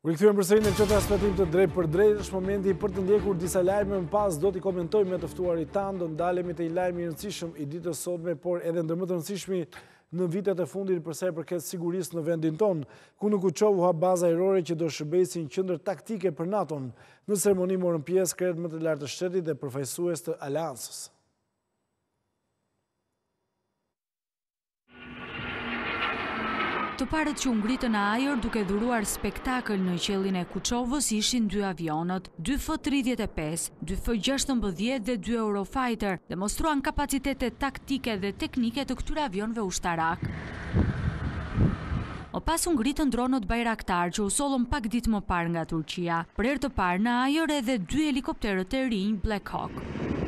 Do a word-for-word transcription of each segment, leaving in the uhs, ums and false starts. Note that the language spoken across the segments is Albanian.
Rikthyer përsëri në këtë transmetim të drejt për drejt, është momenti për të ndjekur disa lajme, më pas do t'i komentojmë me të ftuarit tanë, do ndalemi te një lajm i rëndësishëm i ditës sotme, por edhe ndër më të rëndësishmi në vitet e fundit për sa i përket sigurisë në vendin tonë, ku në Kuçov u hap baza ajrore që do shërbejë si një qendër taktike për NATO-n. Në ceremoni morën pjesë krerët më të lartë të shtetit dhe përfaqësues të aleancës. Të parët që u ngritën në ajër duke dhuruar spektakël në qellin e Kuçovës ishin dy avionët, dy F tridhjetë e pesë, dy F gjashtëmbëdhjetë dhe dy Eurofighter, demonstruan kapacitetet taktike dhe teknike të këtyre avionëve ushtarak. Më pas u ngritën dronët Bayraktar që u sollën pak ditë më parë nga Turqia. Për herë të parë në ajër edhe dy helikopterët e rinj Black Hawk.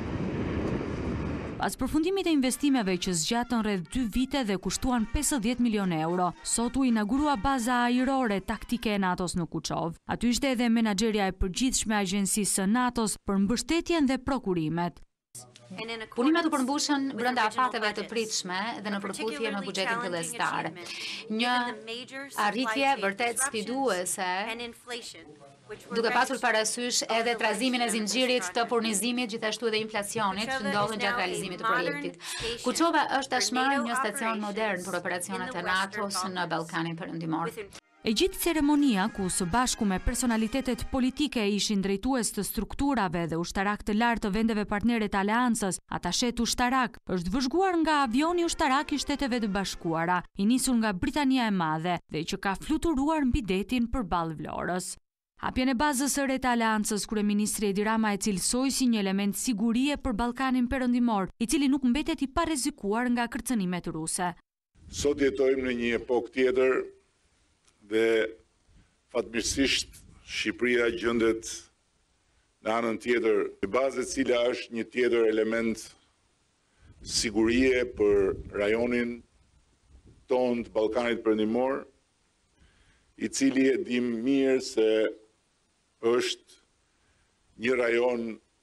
Pas përfundimit e investimeve që zgjatën rreth dy vite dhe kushtuan pesëdhjetë milion euro, sot u inaugurua baza ajrore taktike e NATO-s në Kuçov. Aty ishte edhe menaxherja e përgjithshme e agjencisë së NATO-s për mbështetjen dhe prokurimet. Punimet u përmbushën brenda afateve të pritshme dhe në përputhje me buxhetin fillestar. Një arritje vërtet sfiduese, duke pasur parasysh edhe trazimin e zinxhirit të furnizimit, gjithashtu edhe inflacionit që ndodhen gjatë realizimit të projektit. Kuçova është tashmë një stacion modern për operacionet e NATO-s në Ballkanin Perëndimor. E gjithë ceremonia, ku së bashku me personalitetet politike ishin drejtues të strukturave dhe ushtarak të lartë të vendeve partnere të aleancës, atashet ushtarak, është vëzhguar nga avioni ushtarak i Shteteve të Bashkuara, i nisur nga Britania e Madhe dhe që ka fluturuar mbi detin përballë Vlorës. Hapjen e bazës së re të aleancës, kryeministri Edi Rama e cilësoi si një element sigurie për Ballkanin Perëndimor, i cili nuk mbetet i parrezikuar nga kërcënimet ruse. Sot jetojmë në një epokë tjetër dhe fatmirësisht Shqipëria gjendet në anën tjetër, e bazë e cila është një tjetër element sigurie për rajonin tonë të Ballkanit Perëndimor, i cili e dim mirë se është një rajon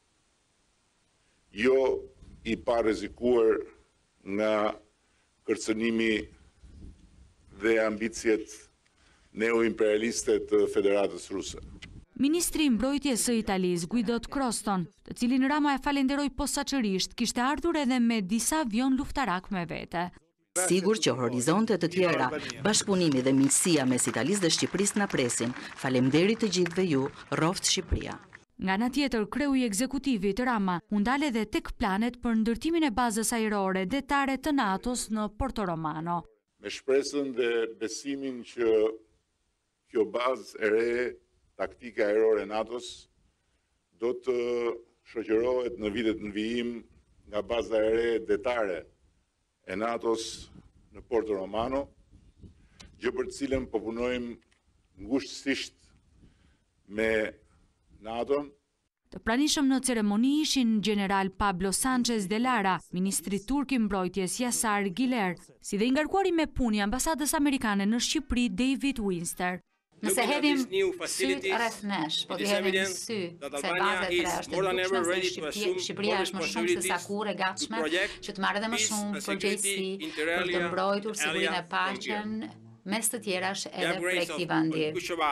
jo i parrezikuar nga kërcënimi dhe ambicjet neoimperialiste të Federatës Ruse. Ministri i Mbrojtjes së Italisë, Guido Croston, të cilin Rama e falenderoi posaçërisht, kishte ardhur edhe me disa avion luftarak me vete. Sigur që horizonte të tjera, bashkëpunimi dhe miqësia mes Italisë dhe Shqipërisë na presin. Faleminderit të gjithëve ju, rroft Shqipëria. Nga ana tjetër, kreu i ekzekutivit Rama u ndal edhe tek planet për ndërtimin e bazës ajrore detare të NATO-s në Porto Romano. Me shpresën dhe besimin që kjo bazë e re taktike ajrore e NATO-s do të shoqërohet në vitet në vijim nga baza e re detare e NATO-s në Porto Romano, gjë për të cilën po punojmë ngushtësisht me NATO-n. Të pranishëm në ceremoni ishin General Pablo Sanchez de Lara, Ministri Turk i Mbrojtjes Yasar Giler, si dhe i ngarkuari me punë i ambasadës amerikane në Shqipëri David Winster. Nëse hedhim syt rreth nesh, po të hedhim sy se baza e tre është e dukshme se Shqipëria është më shumë se sa kur e gatshme që të marrë edhe më shumë përgjegjësi për të mbrojtur sigurinë e paqen, mes të tjerash edhe projekti vendi.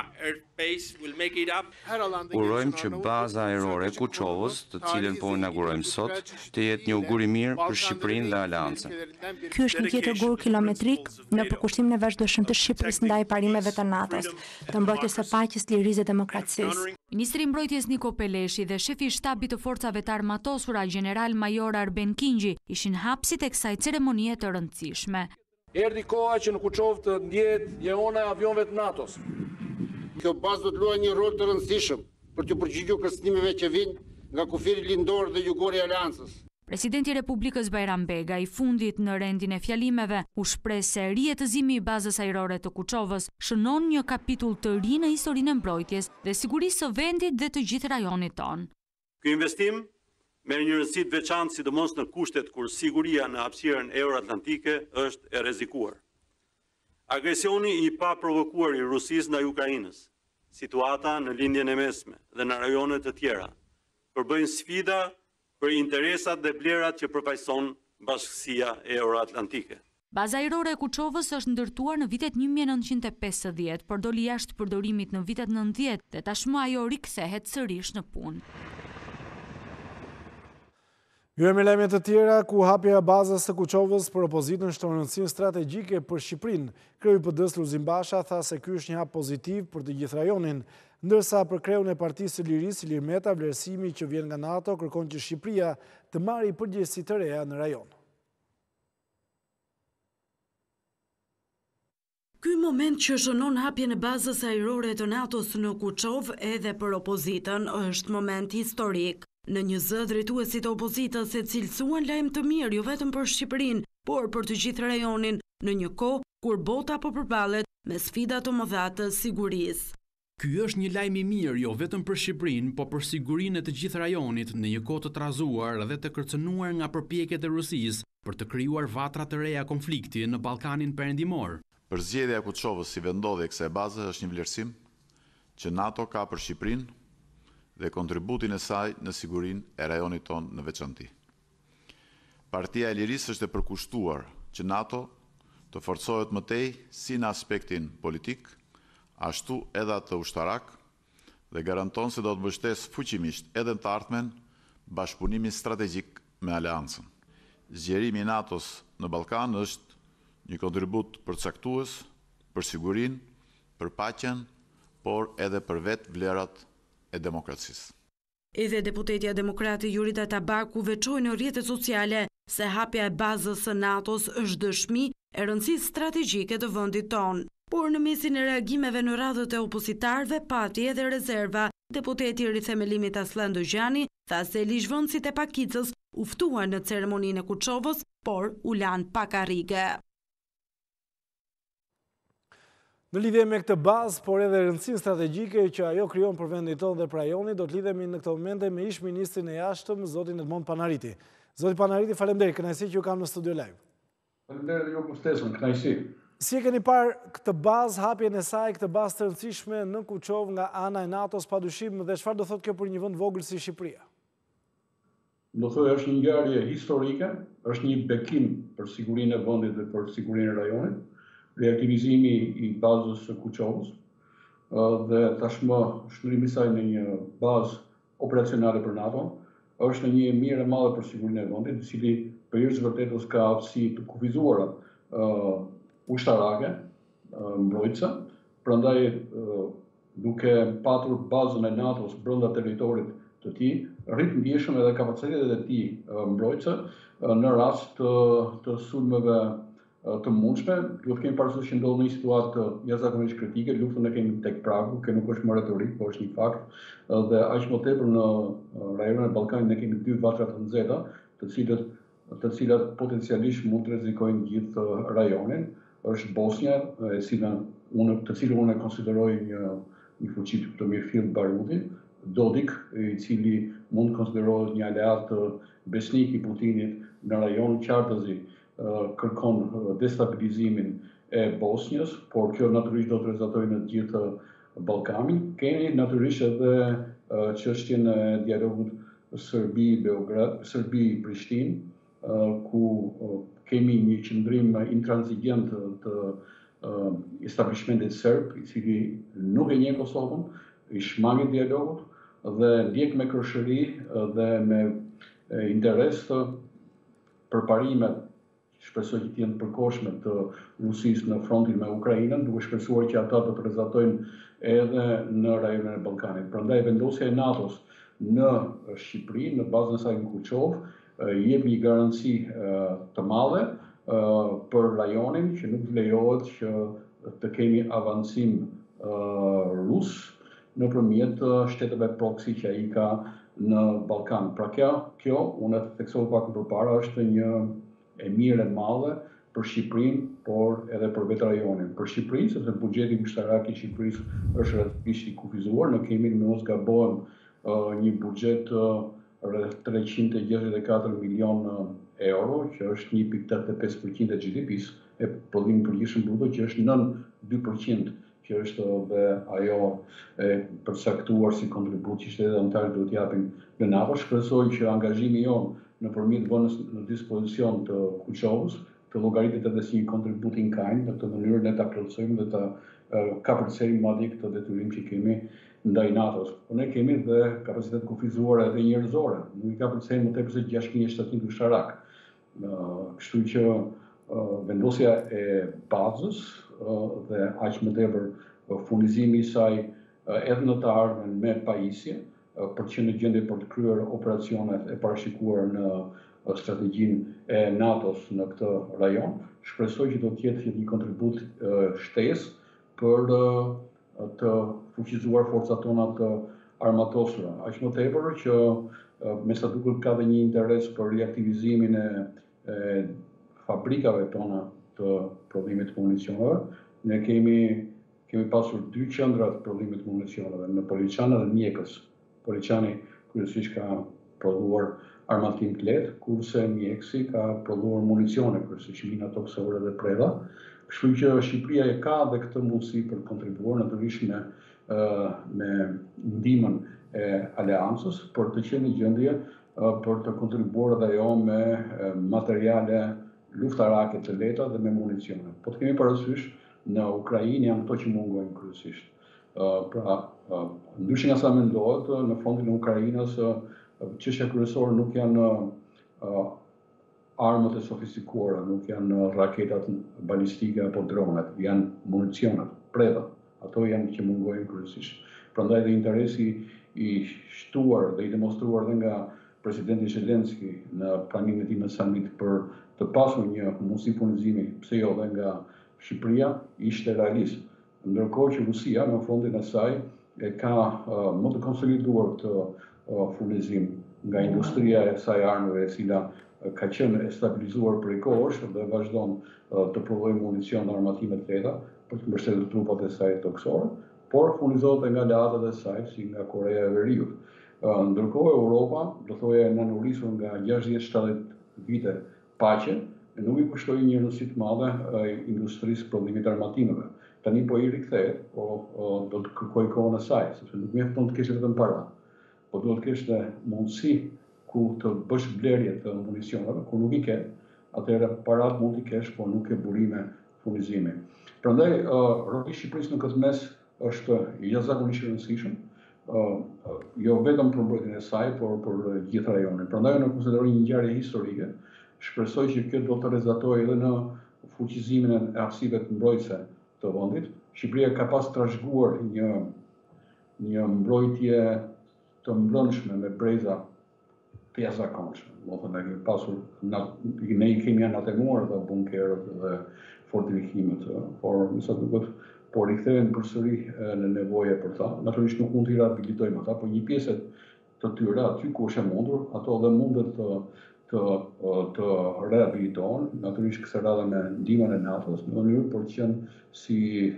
Urojmë që baza ajrore e Kuçovës, të cilën po inaugurojmë sot, të jetë një augur i mirë për Shqipërinë dhe Aleancën. Ky është një tjetër gur kilometrik në përkushtimin e vazhdueshëm të Shqipërisë ndaj parimeve të NATO-s, të mbrojtjes së paqes, lirisë dhe demokracisë. Ministri i Mbrojtjes Niko Peleshi dhe shefi i shtabit të forcave të armatosura General Major Arben Kinxhi ishin hapësit e kësaj ceremonie të rëndësishme. Erdhi koha që në Kuçov të ndjehet leona e avionëve të NATO-s. Kjo bazë do të luajë një rol të rëndësishëm për të përgjigjur kërcënimeve që vijnë nga kufiri lindor dhe jugor i Aleancës. Presidenti i Republikës Bajram Bega, i fundit në rendin e fjalimeve, u shpreh se rijetëzimi i bazës ajrore të Kuçovës shënon një kapitull të ri në historinë e mbrojtjes dhe sigurisë së vendit dhe të gjithë rajonit tonë. Ky investim merr një rëndësi të veçantë sidomos në kushtet kur siguria në hapësirën euroatlantike është e rrezikuar. Agresioni i paprovokuar i Rusisë ndaj Ukrainës, situata në lindjen e mesme dhe në rajone të tjera, përbëjnë sfida për interesat dhe vlerat që përfaqëson bashkësia euroatlantike. Baza ajrore e Kuçovës është ndërtuar në vitet një mijë e nëntëqind e pesëdhjetë, por doli jashtë përdorimit në vitet nëntëdhjetë dhe tashmë ajo rikthehet sërish në punë. Ju me lajme të tjera, ku hapja e bazës së Kuçovës për opozitën shton rëndësinë strategjike për Shqipërinë. Kreu i P D-s Lulzim Basha tha se ky është një hap pozitiv për të gjithë rajonin, ndërsa për kreun e Partisë së Lirisë, Ilir Meta, vlerësimi që vjen nga NATO kërkon që Shqipëria të marrë përgjegjësi të reja në rajon. Ky moment që shënon hapjen e bazës ajrore të NATO-s në Kuçovë edhe për opozitën është moment historik. Në një zë drejtuesit e opozitës e cilësuan lajm të mirë jo vetëm për Shqipërinë, por për të gjithë rajonin, në një kohë kur bota po përballet me sfida të mëdha të sigurisë. Ky është një lajm i mirë jo vetëm për Shqipërinë, por për sigurinë e të gjithë rajonit në një kohë të trazuar dhe të kërcënuar nga përpjekjet e Rusisë për të krijuar vatra të reja konflikti në Ballkanin Perëndimor. Përzgjedhja e Kuçovës si vendodhje e kësaj baze është një vlerësim që NATO ka për Shqipërinë dhe kontributin e saj në sigurinë e rajonit tonë në veçanti. Partia e Lirisë është e përkushtuar që NATO të forcohet më tej si në aspektin politik, ashtu edhe atë ushtarak dhe garanton se do të mbështes fuqimisht edhe në të ardhmen bashkëpunimin strategjik me aleancën. Zgjerimi i NATO-s në Ballkan është një kontribut përcaktues për sigurinë, për paqen, por edhe për vetë vlerat e demokracisë. Edhe deputetja demokrate Jurita Tabaku veçoi në rrjetet sociale se hapja e bazës së NATO-s është dëshmi e rëndësisë strategjike të vendit tonë. Por në mesin e reagimeve në radhët e opozitarëve pati edhe rezerva. Deputeti i rithemelimit Aslan Dojani tha se ligjvënësit e Pakicës u ftuan në ceremoninë e Kuçovës, por u lanë pa karrige. Në lidhje me këtë bazë, por edhe rëndësinë strategjike që ajo krijon për vendin tonë dhe për rajonin, do të lidhemi në këtë moment me ish ministrin e jashtëm, zotin Edmond Panariti. Zoti Panariti, faleminderit, kënaqësi që ju kam në studio live. Faleminderit ju për ftesën, kënaqësi. Si e keni parë këtë bazë, hapjen e saj, këtë bazë të rëndësishme në Kuçovë nga ana e NATO-s padyshim, dhe çfarë do thotë kjo për një vend vogël si Shqipëria? Do thojë është një ngjarje historike, është një bekim për sigurinë e vendit dhe për sigurinë e rajonit. Reaktivizimi i bazës së Kuçovës dhe tashmë shndrimi i saj në një bazë operacionale për NATO është një mirë e madhe për sigurinë e vendit, i cili përgjithësisht vërtetës ka aftësi të kufizuara ushtarake, mbrojtëse, prandaj duke patur bazën e NATO-s brenda territorit të tij, rrit ndjeshëm edhe kapacitetet e tij mbrojtëse në rast të sulmeve të mundshme. Duhet kemi parasysh që ndodh në një situatë jashtëzakonisht kritike, luftën e kemi tek pragu, që nuk është më retorik, por është një fakt, dhe aq më tepër në rajonin e Ballkanit ne kemi dy vatra të nxehta, të cilët të cilat potencialisht mund të rrezikojnë gjithë rajonin. Është Bosnia, e cila unë të cilën unë e konsideroj një një fuqi të mirëfill baruti, Dodik, i cili mund të konsiderohet një aleat besnik i Putinit në rajonin qartëzi, kërkon destabilizimin e Bosnjës, por kjo natyrisht do të rrezatojë në të gjithë Ballkanin. Kemi natyrisht edhe çështjen e dialogut Serbi-Beograd, Serbi-Prishtinë, ku kemi një qëndrim intransigent të establishmentit serb, i cili nuk e njeh Kosovën, i shmangi dialogut dhe ndjek me kërshëri dhe me interes të përparimet shpresoj që të jenë përkohshme të Rusisë në frontin me Ukrainën, duke shpresuar që ata do të rrezatojnë edhe në rajonin e Ballkanit. Prandaj vendosja e NATO-s në Shqipëri, në bazën e saj në Kuçovë, jep një garanci të madhe për rajonin që nuk lejohet që të kemi avancim rus nëpërmjet shteteve proksi që ai ka në Ballkan. Pra kjo, kjo unë e theksova pak më përpara, është një e mirë e madhe për Shqipërinë, por edhe për vetë rajonin. Për Shqipërinë, sepse buxheti ushtarak i Shqipërisë është rrethësisht i kufizuar, ne kemi në mos gabohem një buxhet rreth treqind e gjashtëdhjetë e katër milion euro, që është një pikë tetëdhjetë e pesë përqind e G D P-s, e prodhimit përgjithshëm bruto, që është nën dy përqind, që është dhe ajo e përcaktuar si kontribut që shtetet anëtare duhet japin në NATO. Shpresoj që angazhimi jon nëpërmjet vënës në dispozicion të Kuçovës të llogaritet edhe si një kontribut in kind, në këtë mënyrë ne ta plotësojmë dhe ta kapërcejmë madje këtë detyrim që kemi ndaj NATO-s. Po ne kemi dhe kapacitet kufizuar edhe njerëzore. Nuk i kapërcejmë më tepër se gjashtëqind shtatin ushtarak. Kështu që vendosja e bazës dhe aq më tepër furnizimi i saj edhe në të ardhmen me pajisje për të qenë në gjendje për të kryer operacionet e parashikuar në strategjinë e NATO-s në këtë rajon, shpresoj që do të jetë një kontribut shtesë për të fuqizuar forcat tona të armatosura. Aq më tepër që me sa duket ka dhe një interes për riaktivizimin e fabrikave tona të prodhimit të municioneve. Ne kemi kemi pasur dy qendra të prodhimit të municioneve në Poliçan dhe Mjekës. Poliçani kryesisht ka prodhuar armatim të lehtë, kurse Mjeksi ka prodhuar municione, kryesisht mina toksore dhe preda. Kështu që Shqipëria e ka dhe këtë mundësi për të kontribuar natyrisht me me ndihmën e aleancës për të qenë në gjendje për të kontribuar edhe ajo me materiale luftarake të lehta dhe me municione. Po të kemi parasysh në Ukrainë janë ato që mungojnë kryesisht. Pra, ndryshe nga sa mendohet, në fondin e Ukrainës çështja kryesore nuk janë armët e sofistikuara, nuk janë raketat balistike apo dronet, janë municionet, predat. Ato janë që mungojnë kryesisht. Prandaj dhe interesi i shtuar dhe i demonstruar dhe nga presidenti Zelenski në planimin e tij me summit për të pasur një mundësi furnizimi, pse jo dhe nga Shqipëria, ishte realist. Ndërkohë që Rusia në fondin e saj e ka më të konsoliduar këtë furnizim nga industria e saj armëve, e cila ka qenë e stabilizuar prej kohësh dhe vazhdon të prodhojë municion dhe armatime të lehta për të mbështetur trupat e saj toksore, por furnizohet nga aleatët e saj si nga Korea e Veriut. Ndërkohë Europa, do thoya e nanurisur nga gjashtëdhjetë shtatëdhjetë vite paqe, nuk i kushtoi një rëndësi të madhe industrisë prodhimit armatimeve. Tani po i rikthehet, po do të kërkojë kohën e saj, sepse nuk mjafton të kishte vetëm para, po duhet të kishte mundësi ku të bësh blerje të municioneve, ku nuk i ke, atëherë parat mund t'i kesh, por nuk ke burime furnizimi. Prandaj, roli i Shqipërisë në këtë mes është jashtëzakonisht i rëndësishëm, jo vetëm për mbrojtjen e saj, por për gjithë rajonin. Prandaj unë konsideroj një ngjarje historike. Shpresoj që kjo do të rezatojë edhe në fuqizimin e aftësive të mbrojtëse të vendit. Shqipëria ka pas trashëguar një një mbrojtje të mbrëmshme me breza të jashtëzakonshme. Do të thonë ne pasur ne i kemi anatemuar dhe bunkerët dhe fortifikimet, por me sa duket po rikthehen përsëri në nevoje për ta. Natyrisht nuk mund t'i rehabilitojmë ata, por një pjesë të tyre aty ku është e mundur, ato dhe mundet të të të rehabilitohen, natyrisht kësaj radhe me ndihmën e NATO-s, në mënyrë për të qenë si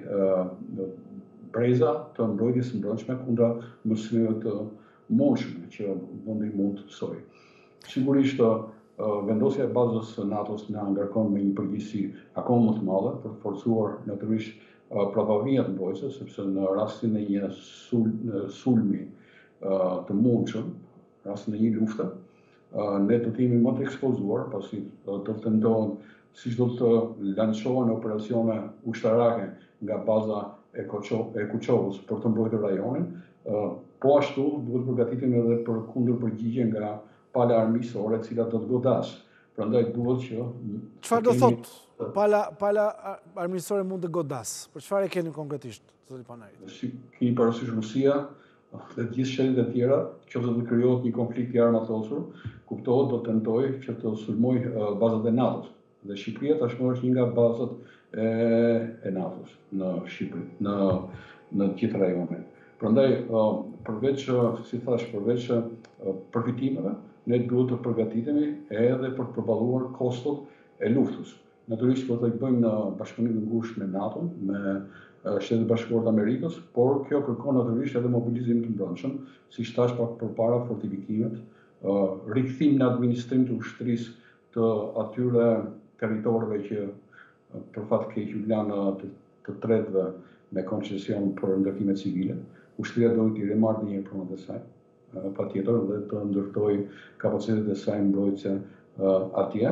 breza të mbrojtjes së mbrëmshme kundra mësimeve të mundshme që vendi mund të mësojë. Sigurisht vendosja e bazës së NATO-s na ngarkon me një përgjegjësi akoma më të madhe për të forcuar natyrisht probabilitet mbrojtëse, sepse në rastin e një sulmi të mundshëm, në rastin e një lufte, ne do të jemi më të ekspozuar, pasi do të tentohen, siç do të lançohen operacione ushtarake nga baza e Kuçovës për të mbrojtur rajonin, po ashtu duhet përgatitemi edhe për kundërpërgjigje nga pala armiqësore, e cila do të godas. Prandaj duhet që çfarë do thotë pala pala armiqësore mund të godas? Për çfarë keni konkretisht, zoti Panari? Si keni parasysh Rusia dhe gjithë shtetet e tjera, që do të krijohet një konflikt i armatosur, kuptohet do tentojë që të sulmojë bazat e NATO-s. Dhe Shqipëria tashmë është një nga bazat e, e NATO-s në Shqipëri, në në gjithë rajonin. Prandaj, përveç, si thash, përveç përfitimeve, ne duhet të përgatitemi edhe për të përballuar kostot e luftës. Natyrisht do të bëjmë në bashkëpunim të ngushtë me NATO, me Shtetet Bashkuara të Amerikës, por kjo kërkon natyrisht edhe mobilizim të mbrëmshëm, siç thash pak përpara, fortifikimet, rikthim në administrim të ushtrisë të atyre territorëve që për fat keq u lanë të, të tretëve me koncesion për ndërtime civile. Ushtria do të rimarrë një pronat e saj, patjetër, dhe të ndërtoj kapacitetet e saj mbrojtëse atje.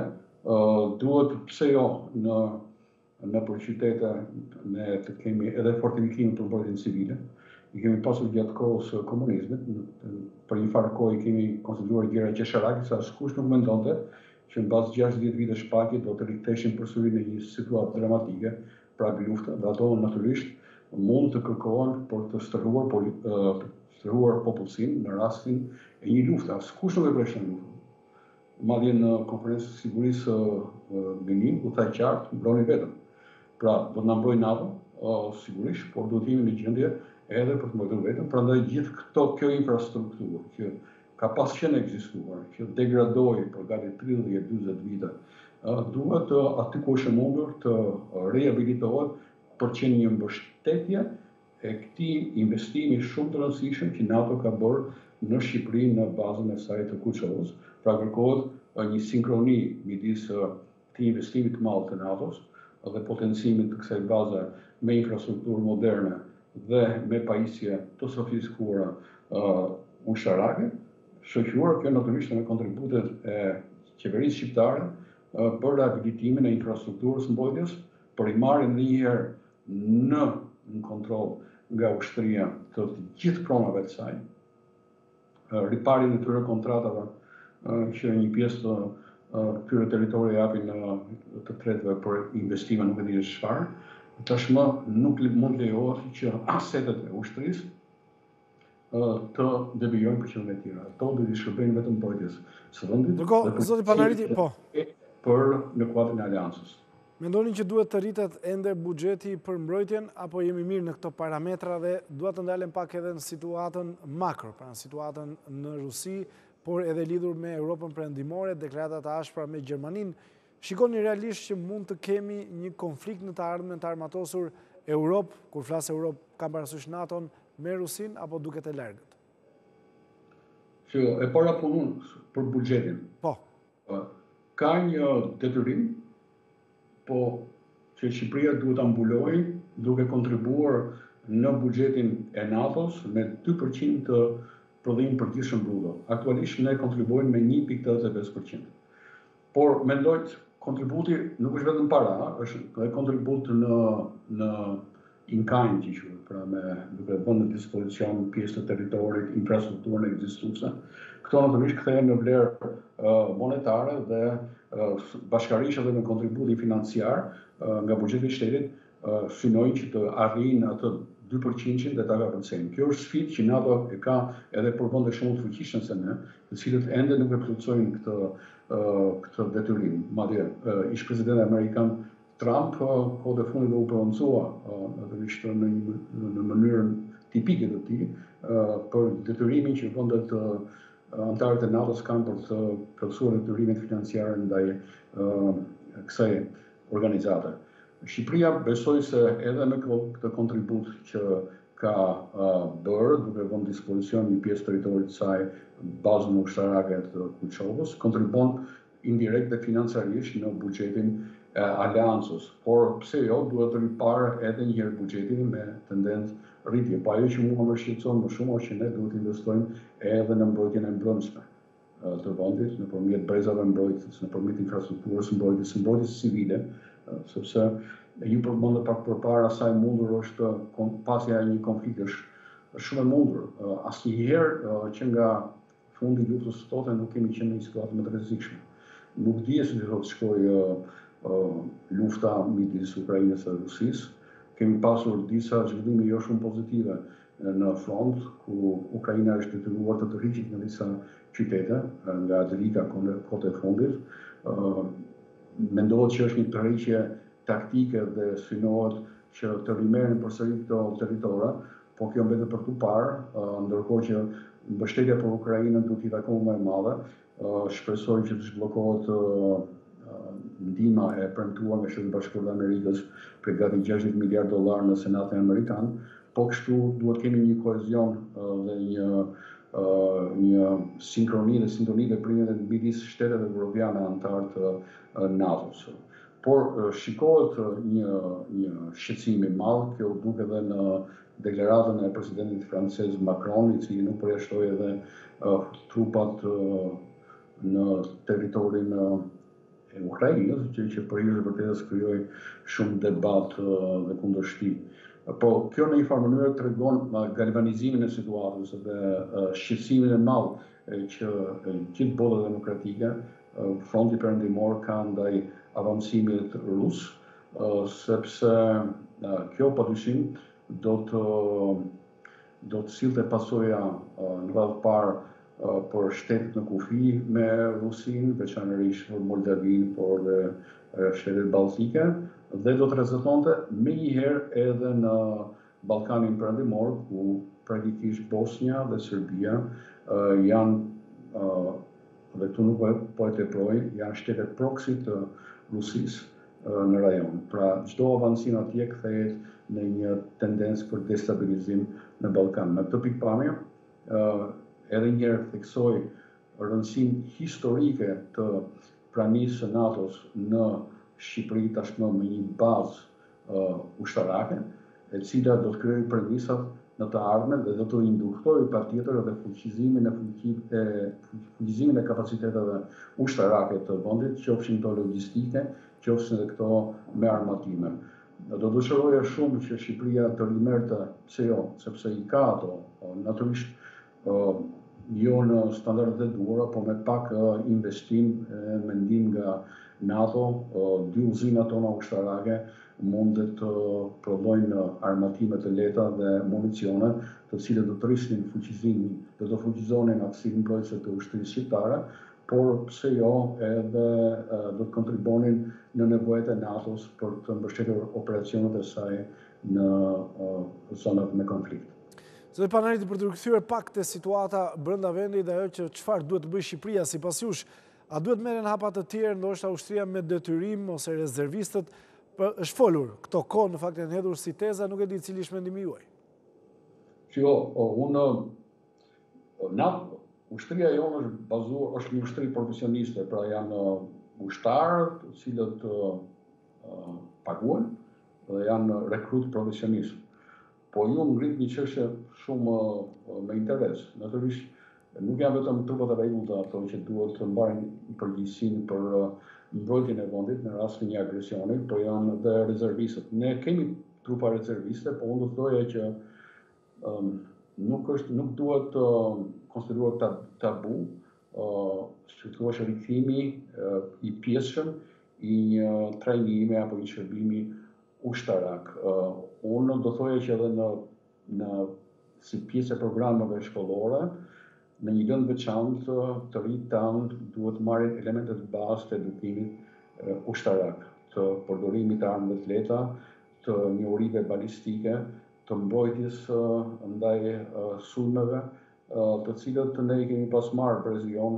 Duhet pse jo në në për qytete ne të kemi edhe fortifikimin për mbrojtjen civile. I kemi pasur gjatë kohës komunizmit, për një farë kohë i kemi konsideruar gjëra qesharake, sa askush nuk mendonte që në bazë gjashtëdhjetë vitesh paqe do të riktheheshin përsëri në një situatë dramatike, pra lufta, dhe ato natyrisht mund të kërkohen për të stërhuar stërhuar popullsinë në rastin e një lufte. Askush nuk e preshën luftën. Madje në konferencën e sigurisë Benin u tha qartë, mbroni vetëm. Pra, do të na mbrojë NATO, sigurisht, por duhet jemi në gjendje edhe për të mbrojtur vetëm. Prandaj gjithë këto kjo infrastrukturë që ka pas qenë ekzistuar, që degradoi për gati tridhjetë dyzet vite, duhet aty ku është mundur të rehabilitohet për që një mbështetje e këtij investimi shumë të rëndësishëm që NATO ka bërë në Shqipëri në bazën e saj të Kuçovës. Pra kërkohet një sinkroni midis këtij investimi të madh të NATO-s dhe potencimit të kësaj baze me infrastrukturë moderne dhe me pajisje të sofistikuara ushtarake, shoqëruar kjo natyrisht me kontributet e qeverisë shqiptare për rehabilitimin e infrastrukturës mbrojtjes, për i marrjen edhe një herë në, në kontroll nga ushtria të gjithë pronave të saj, riparjen e tyre kontratave që një pjesë të këtyre territorëve japin të tretëve për investime nuk e di çfarë. Tashmë nuk mund lejohet që asetet e ushtrisë të devijojnë për qëllime të tjera. Ato do të shërbejnë vetëm mbrojtjes së vendit. Ndërkohë, zoti Panariti, po. Për në kuadrin e aleancës. Mendoni që duhet të rritet ende buxheti për mbrojtjen apo jemi mirë në këto parametra dhe duhet të ndalem pak edhe në situatën makro, pra në situatën në Rusi, por edhe lidhur me Europën perëndimore, deklaratat e ashpra me Gjermaninë. Shikoni realisht që mund të kemi një konflikt në të ardhmen të armatosur Europë, kur flas Europë kam parasysh NATO-n me Rusin apo duket e largët? Që e para punun për buxhetin. Po. Ka një detyrim, po që Shqipëria duhet ta mbulojë duke kontribuar në buxhetin e NATO-s me dy përqind të prodhimit përgjithshëm bruto. Aktualisht ne kontribuojmë me një pikë tetëdhjetë e pesë përqind. Por mendoj kontributi nuk është vetëm para, është edhe kontribut në në in kind, që quhet, pra me duke vënë në dispozicion pjesë të territorit, infrastrukturën ekzistuese. Këto natyrisht kthehen në vlerë monetare dhe bashkërisht edhe me kontributin financiar nga buxheti i shtetit synojnë që të arrijnë atë dy përqind dhe ta kapësejnë. Kjo është sfidë që NATO e ka edhe për vende shumë të fuqishme se ne, të cilët ende nuk e plotësojnë këtë këtë detyrim. Madje ish presidenti amerikan Trump kohët e fundit u prononcua natyrisht në një në mënyrën tipike të tij për detyrimin që vendet antarët e NATO-s kanë për të plotësuar detyrimet financiare ndaj kësaj organizate. Shqipëria besoj se edhe me këtë kontribut që ka bërë, duke vënë dispozicion një pjesë territorit të saj bazën ushtarake të Kuçovës, kontribon indirekt dhe financiarisht në buxhetin e aleancës. Por pse jo, duhet të riparë edhe një herë buxhetin me tendencë rritje. Po ajo që mua më shqetëson më shumë është që ne duhet të investojmë edhe në mbrojtjen e mbrëmshme të vendit, nëpërmjet brezave mbrojtjes, nëpërmjet infrastrukturës mbrojtjes, mbrojtjes civile, sepse ju përmendë pak përpara sa e mundur është pasja e një konflikti është shumë e mundur. Asnjëherë që nga fundi i luftës së tote nuk kemi qenë në një situatë më të rrezikshme. Nuk dihet se do të shkojë lufta midis Ukrainës dhe Rusisë. Kemi pasur disa zhvillime jo shumë pozitive në front, ku Ukraina është detyruar të tërhiqet në disa qytete nga Adrika kohët e fundit. Mendohet që është një tërheqje taktike dhe synohet që të rimerren përsëri këto territora, po kjo mbetet për tu parë, ndërkohë që mbështetja për Ukrainën duhet të jetë akoma më e madhe. Shpresoj që të zhbllokohet ndihma e premtuar nga Shtetet Bashkuara të Amerikës për gati gjashtëdhjetë miliardë dollar në Senatin Amerikan, po kështu duhet kemi një kohezion dhe një një sinkroni dhe sintoni dhe primjet midis shteteve evropiane antar të NATO-s. Por shikohet një një shqetësim i madh, kjo duket edhe në deklaratën e presidentit francez Macron, i cili nuk përjashtoi edhe trupat në territorin e Ukrainës, gjë që për hir të vërtetës krijoi shumë debat dhe kundërshtim. Po kjo në një farë mënyrë tregon galvanizimin e situatës dhe shqetësimin e madh që gjithë bota demokratike, fronti perëndimor ka ndaj avancimit rus, sepse kjo padyshim do të do të sillte pasoja në radhë parë për shtetet në kufi me Rusin, veçanërisht për Moldavin, por dhe shtetet balltike, dhe do të rezultonte me njëherë edhe në Ballkanin Perëndimor, ku praktikisht Bosnia dhe Serbia janë, dhe këtu nuk po e teproj, janë shtetet proksi të Rusisë në rajon. Pra, çdo avancim atje kthehet në një tendencë për destabilizim në Ballkan. Në këtë pikpamje, edhe njëherë theksoj rëndësinë historike të pranisë së NATO-s në Shqipëri tashmë me një bazë ushtarake, e cila do të krijojë premisat në të ardhmen dhe do të induktojë patjetër edhe fuqizimin e fuqizimin e kapaciteteve ushtarake të vendit, qofshin to logjistike, qofshin edhe këto me armatime. Do dëshiroja shumë që Shqipëria të rimerrte pse jo, sepse i ka ato, natyrisht jo në standardet e duhura, po me pak investim, mendim nga NATO, dy uzina tona ushtarake mundet të prodhojnë armatime të lehta dhe municione, të cilët do të rrisnin fuqizimin, do të fuqizonin aftësinë mbrojtëse të ushtrisë shqiptare, por pse jo edhe do të kontribonin në nevojat e NATO-s për të mbështetur operacionet e saj në zonat me konflikt. Zoti Panariti, për të rikthyer pak te situata brenda vendit dhe ajo që çfarë duhet të bëjë Shqipëria sipas jush, a duhet merren hapa të tjerë, ndoshta ushtria me detyrim ose rezervistët? Është folur këto kohë në fakt janë hedhur si teza, nuk e di cili është mendimi juaj. Jo, unë NATO, ushtria jonë është bazuar, është një ushtri profesioniste, pra janë ushtarë të cilët paguhen dhe janë rekrut profesionistë. Po ju ngrit një çështje shumë me interes. Natyrisht nuk janë vetëm trupat e rregullta ato që duhet të mbarin përgjegjësinë për mbrojtjen e vendit në rast të një agresioni, po janë dhe rezervistët. Ne kemi trupa rezerviste, po unë do të thoja që um, nuk është nuk duhet të uh, konsiderohet tab tabu, uh, si thua rikthimi uh, i pjesshëm i një trajnimi apo një shërbimi ushtarak. Uh, unë do thoja që edhe në në si pjesë e programeve shkollore, në një lëndë veçantë të rinjtë tanë duhet marrin elementet bazë të edukimit ushtarak, të përdorimit të armëve të lehta, të njohurive balistike, të mbrojtjes ndaj sulmeve, të cilët ne i kemi pas marrë prezion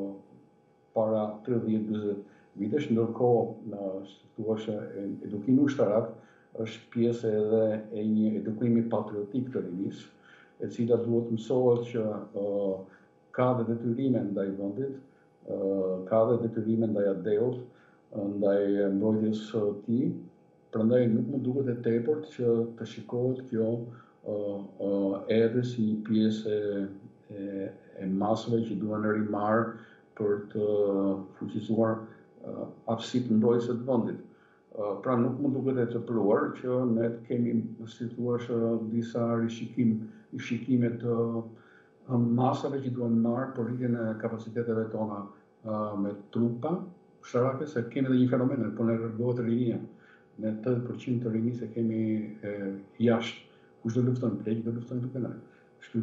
para tridhjetë njëzet vitesh, ndërkohë edukimi ushtarak është pjesë edhe e një edukimi patriotik të rinisë, e cila duhet mësohet që uh, ka dhe detyrime ndaj vendit, uh, ka dhe detyrime ndaj adeut, ndaj mbrojtjes së tij. Prandaj nuk më duket e tepërt që të shikohet kjo uh, uh, edhe si një pjesë e, e, e masave që duhen rimarr për të fuqizuar uh, aftësitë mbrojtëse të vendit. Uh, pra nuk më duket e tepruar që ne kemi, si thua, disa rishikim shikime të masave që duhen marrë për rritjen e kapaciteteve tona me trupa ushtarake, se kemi edhe një fenomen, po ne rregohet rinia. Ne tetëdhjetë përqind të rinisë e kemi jashtë. Kush do lufton pleq, do lufton duke ne. Kështu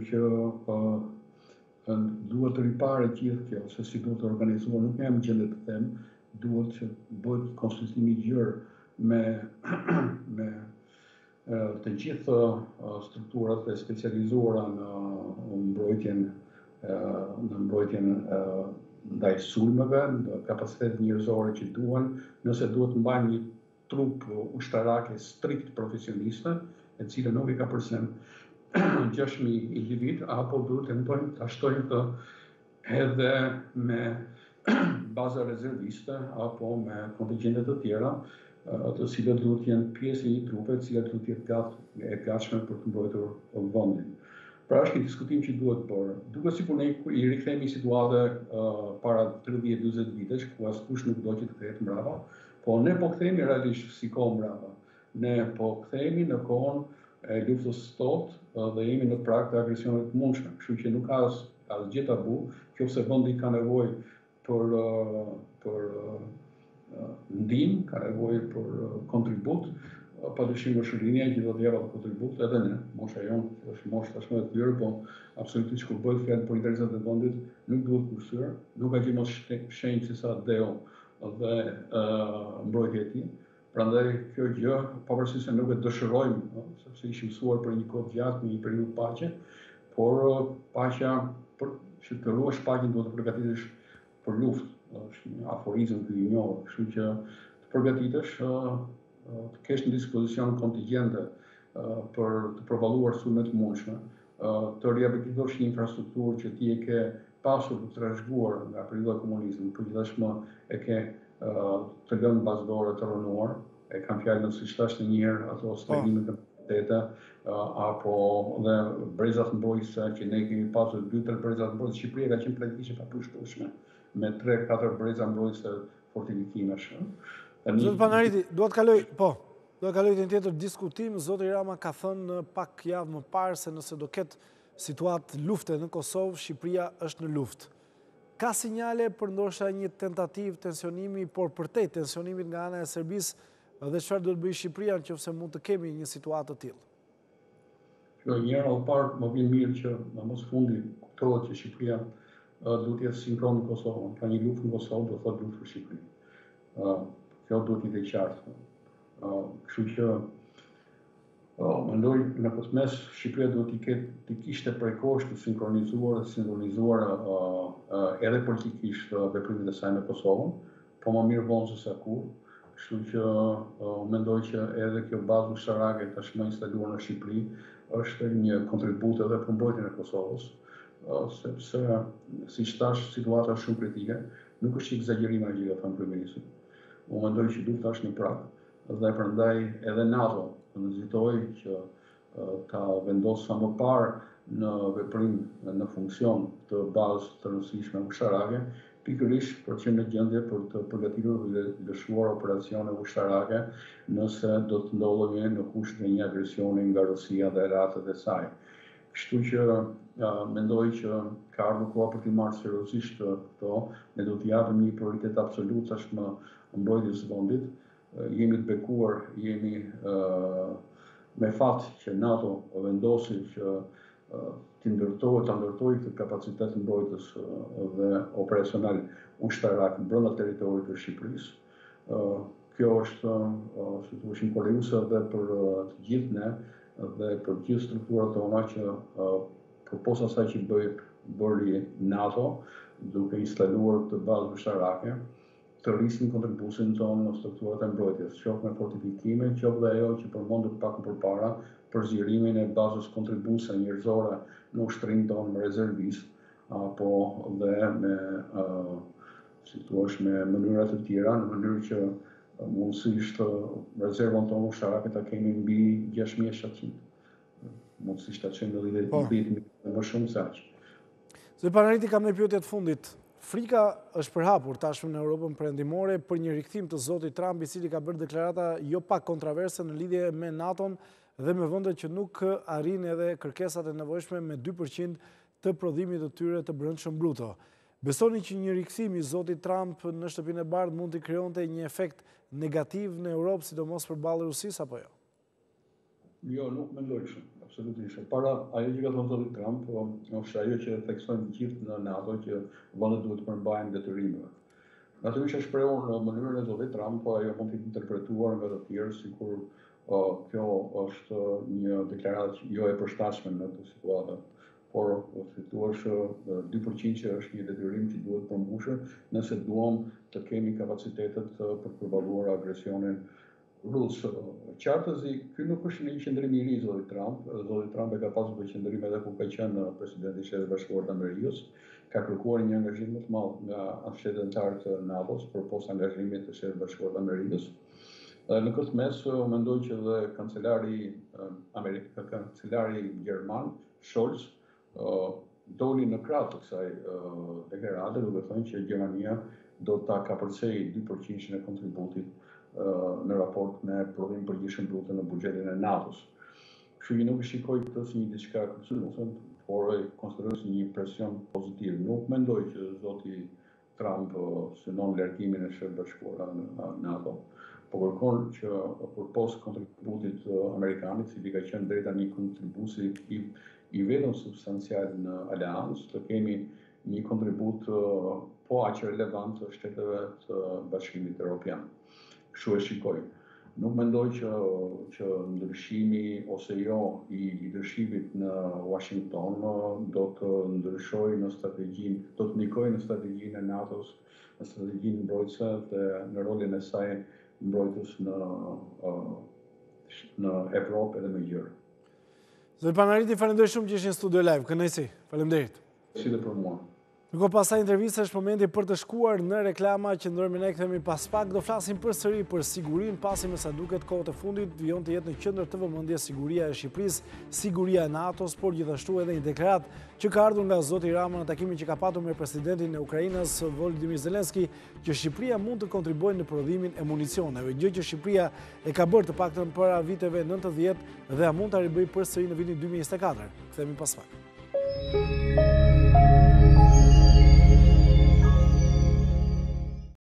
që duhet të riparet gjithë kjo, se si duhet të organizuar, nuk jam gjendje të them, duhet që bëhet konsultimi i gjerë me me të gjithë strukturat e specializuara në mbrojtjen në mbrojtjen ndaj sulmeve, në kapacitet njerëzore që duhen, nëse duhet të mbajnë një trup ushtarake strikt profesioniste, e cila nuk i ka përsen gjashtë mijë individ, apo duhet tentojnë të ashtojnë të edhe me baza rezerviste apo me kontingjente të tjera, të cilët duhet të jenë pjesë e një trupe, të cilat duhet të jetë gat, e gatshme për të mbrojtur vendin. Pra është një diskutim që duhet bërë. Duke si kur ne i rikthemi situate uh, para tridhjetë dyzet vitesh, ku askush nuk do që të kthehet mbrapa, po ne po kthehemi realisht si kohë mbrapa. Ne po kthehemi në kohën e luftës së thotë uh, dhe jemi në prag të agresionit të mundshëm. Kështu që nuk ka as asgjë tabu, nëse vendi ka nevojë për uh, për uh, ndihmë, ka nevojë për uh, kontribut, padyshim është linja që do të jap atë kontribut edhe ne. Mosha jonë është moshë tashmë e tyre, po absolutisht kur bëhet fjalë për interesat e vendit, nuk duhet kursyer, nuk ka gjë më shenjtë se sa deo dhe uh, mbrojtja e tij. Prandaj kjo gjë, pavarësisht se nuk e dëshirojmë, no, sepse ishim mësuar për një kohë gjatë, në një periudhë paqe, por uh, paqja për që të ruash paqen duhet të përgatitesh për luftë. Është një aforizëm ky i njohur, kështu që të përgatitesh uh, të kesh në dispozicion kontingjente uh, për të përballuar sulmet të mundshme, uh, të riabilitosh një infrastrukturë që ti e ke pasur të trashëguar nga periudha e komunizmit, por gjithashtu e ke uh, të lënë bazëdore të rënuar, e kam fjalën siç thash një herë ato stregimet e kapacitete, uh, apo dhe brezat mbrojtëse që ne kemi pasur dy tre breza mbrojtëse, Shqipëria ka qenë praktikisht e papërshtatshme me tre katër breza mbrojtëse fortifikamesh. Zoti Panariti, duhet kaloj, po, duhet kaloj të një tjetër diskutim. Zoti Rama ka thënë pak javë më parë se nëse do ketë situatë lufte në Kosovë, Shqipëria është në luftë. Ka sinjale për ndoshta një tentativë tensionimi, por përtej tensionimit nga ana e Serbisë, dhe çfarë duhet bëjë Shqipëria nëse mund të kemi një situatë të tillë? Kjo një herë parë më vjen mirë që në mos fundi kuptohet që Shqipëria duhet të jetë sinkron në Kosovë. Ka një luftë në Kosovë, do thotë luftë për Shqipërinë. Kjo duhet të jetë qartë. Kështu që mendoj në këtë mes Shqipëria duhet të ketë të kishte prekosh të sinkronizuar dhe sinkronizuar edhe politikisht veprimet e saj me Kosovën, po më mirë vonë se sa kurrë. Kështu që mendoj që edhe kjo bazë ushtarake tashmë instaluar në Shqipëri është një kontribut edhe për mbrojtjen e Kosovës, sepse siç thash situata është shumë kritike, nuk është egzagerim ai që thon kryeministri. Unë mendoj që duhet tash në prag dhe prandaj edhe NATO nëzitoi që ta vendos sa më parë në veprim në funksion të bazë të rëndësishme ushtarake, pikërisht për që në gjendje për të përgatitur dhe lëshuar operacione ushtarake nëse do të ndodhemi në kusht në një agresioni nga Rusia dhe relatët e saj. Kështu që uh, mendoj që ka ardhur koha për të marrë seriozisht këto, ne do të japim një prioritet absolut tashmë mbrojtjes së vendit. Uh, jemi të bekuar, jemi uh, me fat që NATO vendosi që uh, të ndërtojë, të ndërtojë këtë kapacitet mbrojtës uh, dhe operacional ushtarak brenda territorit të Shqipërisë. Uh, kjo është, uh, si thua, imponuese edhe për uh, të gjithë ne dhe për gjithë strukturat tona që uh, përposa asaj që bëj bëri NATO, duke instaluar të bazë ushtarake, të rrisin kontribusin tonë në strukturat e mbrojtjes, qoftë me fortifikime, qoftë dhe ajo që përmendet pak më përpara për zgjerimin e bazës kontribuse njerëzore në ushtrinë tonë me rezervistë, apo dhe me uh, si thua, me mënyra të tjera, në mënyrë që mundësisht rezervën tonë ushtarake ta kemi mbi gjashtë mijë e shtatëqind. Mundësisht ta çojmë në dhjetë mijë më shumë se aq. Zoti Panariti, kam një pyetje të fundit. Frika është përhapur tashmë në Europën perëndimore për një rikthim të zotit Trump, i cili ka bërë deklarata jo pak kontroverse në lidhje me NATO-n dhe me vendet që nuk arrin edhe kërkesat e nevojshme me dy përqind të prodhimit të tyre të brendshëm bruto. Besoni që një rikthim i zotit Trump në shtëpinë e bardhë mund të krijonte një efekt negativ në Europë, sidomos përballë Rusisë apo jo? Jo, nuk mendoj kështu, absolutisht. Para ajo që ka thënë zoti Trump, është ajo që theksojnë të gjithë në NATO që vendet duhet të përmbajnë detyrimeve. Natyrisht është shprehur në mënyrën e zotit Trump, po ajo mund të interpretuar nga të tjerë sikur uh, kjo është një deklaratë jo e përshtatshme në këtë situatë. Por si thua, dy përqind që është një detyrim që duhet përmbushur nëse duam të kemi kapacitetet për të përballuar agresionin rus. Qartësi, ky nuk është një qëndrim i ri zoti Trump. Zoti Trump e ka pasur këtë qëndrim edhe kur ka qenë presidenti i Shtetit Bashkuar të Amerikës. Ka kërkuar një angazhim më të madh nga shtetet anëtar të NATO-s përposa angazhimit të Shtetit Bashkuar të Amerikës. Në këtë mes, mendoj që dhe kancelari Amerikë, kancelari Gjerman, Scholz, doli në krah të kësaj deklarate, duke thënë që Gjermania do ta kapërcejë dy përqind e kontributit në raport me prodhimin përgjithshëm brut në buxhetin e NATO-s. Kështu që nuk e shikoj këtë si një diçka kërcënuese, por e konsideroj si një presion pozitiv. Nuk mendoj që zoti Trump synon largimin e Shtetit Bashkuar nga NATO, po kërkon që përpos kontributit amerikanit, cili ka qenë deri tani kontribuesi i, i vetëm substancial në aleancë, të kemi një kontribut po aq relevant të shteteve të Bashkimit Evropian. Kështu e shikoj. Nuk mendoj që, që ndryshimi ose jo i leadershipit në Washington do të ndryshojë në strategjinë, do të ndikojë në strategjinë e NATO-s, në strategjinë mbrojtëse dhe në rolin e saj mbrojtës në, në Evropë edhe më gjerë. Zoti Panariti, falenderoj shumë që ishin në studio live. Kënaqësi. Faleminderit. Si dhe për mua. Ndërkohë pasaj intervista është momenti për të shkuar në reklama që ndërmi ne kthehemi pas pak, do flasim përsëri për sigurinë, pasi me sa duket kohët e fundit vijon të jetë në qendër të vëmendjes siguria e Shqipërisë, siguria e NATO-s, por gjithashtu edhe një deklaratë që ka ardhur nga zoti Rama në takimin që ka patur me presidentin e Ukrainës Volodymyr Zelensky, që Shqipëria mund të kontribuojë në prodhimin e municioneve, gjë që Shqipëria e ka bërë të paktën para viteve nëntëdhjetë dhe mund ta ribëjë përsëri në vitin dy mijë e njëzet e katër. Kthehemi pas pak.